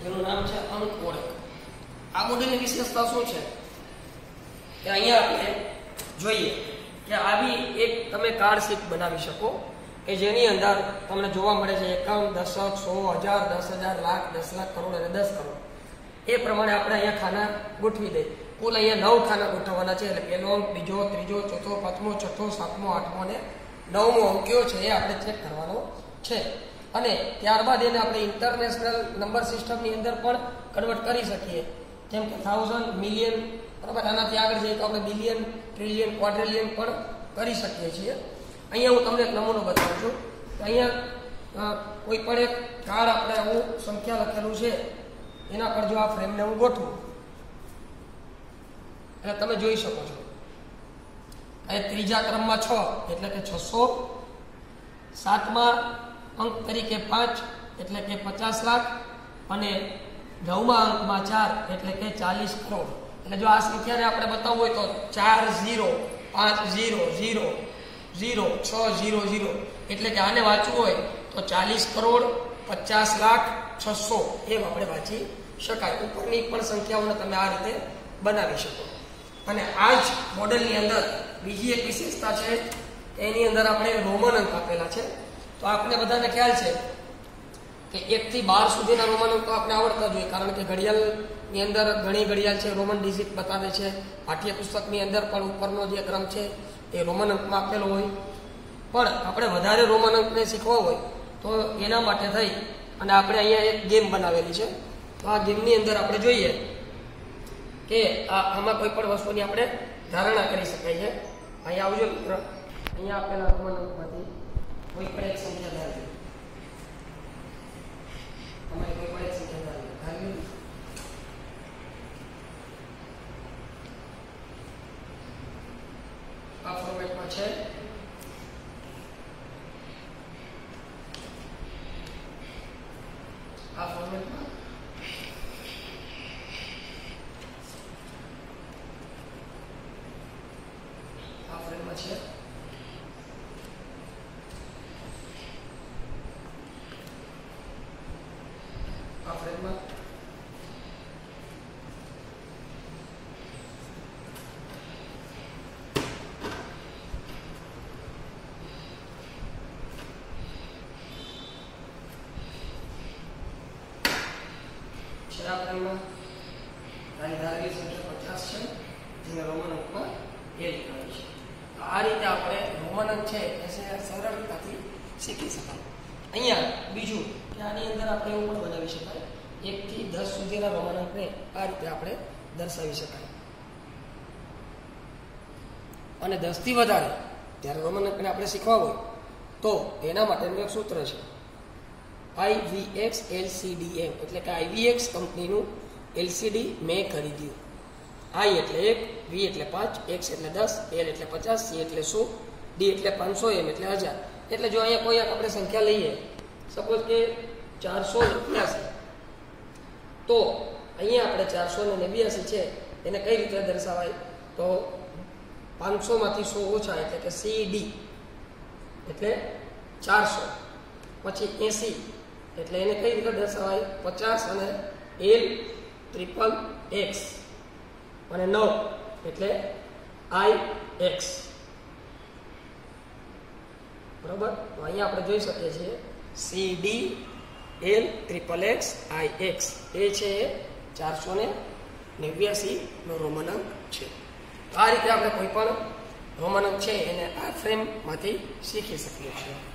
જેનું નામ છે અંક ઓળખ. આ મોડેલની વિશેષતા શું છે કે અહીંયા આપણે જોઈએ કે આવી એક તમે કાર્ડ શીટ બનાવી શકો કે જેની અંદર તમને જોવા મળે છે એકમ, દશક, 100, 1000, 10,000, લાખ, 10 લાખ, કરોડ અને 10 કરોડ. એ પ્રમાણે આપણે અહીંયા ખાના ગોઠવી દઈએ. કુલ અહીંયા 9 ખાના ગોઠવવાના છે. એટલે પહેલો અંક, બીજો, ત્રીજો, ચોથો, પાંચમો, છઠ્ઠો, સાતમો, આઠમો અને 9મો અંક કયો છે એ આપણે ચેક કરવાનો છે. અને ત્યારબાદ એને આપણે ઇન્ટરનેશનલ નંબર સિસ્ટમની અંદર પણ કન્વર્ટ કરી શકીએ, જેમ કે 1000, મિલિયન, બરાબર. આનાથી આગળ જઈએ તો આપણે બિલિયન, ટ્રિલિયન, ક્વાડ્રિલિયન પણ કરી શકીએ છીએ. અહીંયા હું તમને એક નમૂનો બતાવું છું. અહીંયા કોઈ પણ એક કાર્ડ આપણે આવું સંખ્યા લખેલું છે એના પર જો આ ફ્રેમને હું ગોઠવું એટલે તમે જોઈ શકો છો અહીં ત્રીજા ક્રમમાં 6 એટલે કે 600, સાતમા અંક તરીકે 5 એટલે કે 50 લાખ અને 9મા અંકમાં 4 એટલે કે 40 કરોડ. એટલે જો આ સંખ્યાને આપણે બતાવવું હોય તો 4 0 5 0 0 0 6 0 0 એટલે કે આને વાંચવું હોય તો 40 કરોડ 50 લાખ 600 એમ આપણે વાંચી શકાય. ઉપરની પણ સંખ્યાઓને તમે આ રીતે બનાવી શકો. અને આ જ મોડેલની અંદર બીજી એક વિશેષતા છે, એની અંદર આપણે રોમન અંક આપેલા છે. તો આપણે બધાને ખ્યાલ છે કે 1 થી 12 સુધીના રોમન અંક તો આપણે આવડતા જોઈએ, કારણ કે ઘડિયાળની અંદર ઘણી ઘડિયાળ છે રોમન ડિજિટ બતાવે છે. પાઠ્યપુસ્તકની અંદર પણ ઉપરનો જે ક્રમ છે એ રોમન અંકમાં આપેલો હોય. પણ આપણે વધારે રોમન અંકને શીખવા હોય તો એના માટે થઈ અને આપણે અહીંયા એક ગેમ બનાવેલી છે. તો આ ગેમની અંદર આપણે જોઈએ કે આમાં કોઈ પણ વસ્તુની આપણે ધારણા કરી શકાય છે. અહીંયા આવજો મિત્ર. અહીંયા આપેલા રોમન અંકમાંથી કોઈ પણ એક સંખ્યા ધારવી. તમારે કોઈ પણ એક સંખ્યા ધારવી. આ ફોર્મેટમાં છે. આ ફોર્મેટમાં આ ફ્રેમમાં છે. આ ફ્રેમમાં ફ્રેમમાં ધારેલી સંખ્યા 50 છે, જેને રોમન અંકમાં એ લખાવી છે. આ રીતે આપણે રોમન અંક છે એ સરળતાથી શીખી શકાય. અહીંયા બીજું કે આની અંદર આપણે એવું પણ બનાવી શકાય, 1 થી 10 સુધીના રોમન અંકને આ રીતે આપણે દર્શાવી શકાય. અને 10 થી વધારે ત્યારે રોમન અંકને આપણે શીખવા હોય તો એના માટેનું એક સૂત્ર છે, IVX LCDM, એટલે કે IVX કંપનીનું LCD મેં ખરીદ્યું. I એટલે 1, V એટલે 5, X એટલે 10, L એટલે 50, C એટલે 100, D એટલે 500, M એટલે 1000. એટલે જો અહીંયા કોઈ આપણે સંખ્યા લઈએ, સપોઝ કે 489, તો અહીંયા આપણે 489 છે એને કઈ રીતે દર્શાવાય તો 500 માંથી 100 ઓછા એટલે કે CD એટલે 400, પછી 80 એટલે એને કઈ રીતે દર્શાવાય 50 અને L ટ્રિપલ X અને 9 એટલે IX. બરોબર. તો અહીંયા આપણે જોઈ શકીએ છીએ CD L triple X IX એ છે 489 નો રોમન અંક છે. આ રીતે આપણે કોઈ પણ રોમન અંક છે એને આ ફ્રેમમાંથી શીખી શકીએ છીએ.